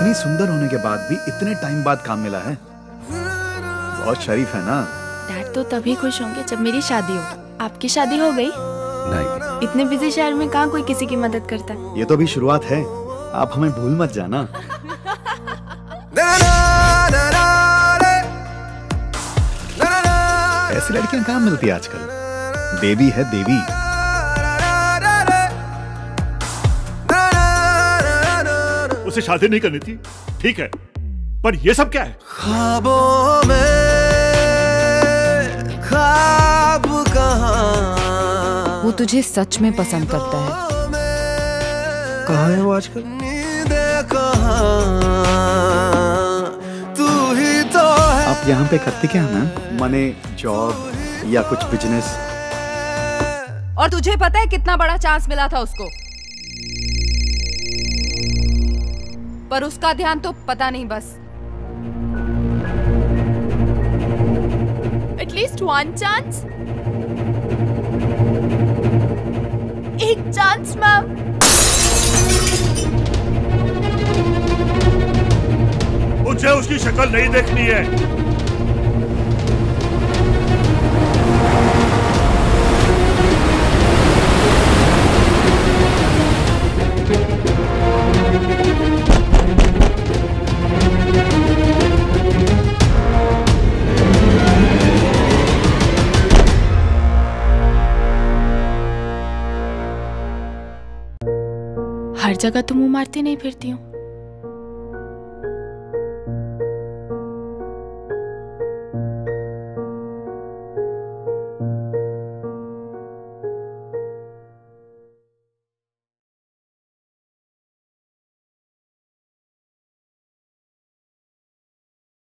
इतनी सुंदर होने के बाद भी इतने टाइम बाद काम मिला है। बहुत शरीफ है ना। डैड तो तभी खुश होंगे जब मेरी शादी हो। आपकी शादी हो गई? नहीं। इतने बिजी शहर में कहाँ कोई किसी की मदद करता है। ये तो अभी शुरुआत है, आप हमें भूल मत जाना। ऐसी लड़कियां कहाँ मिलती है आजकल। देवी है देवी। उसे शादी नहीं करनी थी, ठीक है, पर ये सब क्या है? ख्वाबों में ख्वाब कहाँ, वो तुझे सच में पसंद करता है। कहाँ है वो आजकल? नींदें कहाँ, तू ही तो है। आप यहाँ पे करते क्या है मैम? मने जॉब या कुछ बिजनेस? और तुझे पता है कितना बड़ा चांस मिला था उसको, पर उसका ध्यान तो पता नहीं बस। एटलीस्ट वन चांस, एक चांस मैम। मुझे उसकी शक्ल नहीं देखनी है। हर जगह तो मुंह मारती नहीं फिरती हूँ।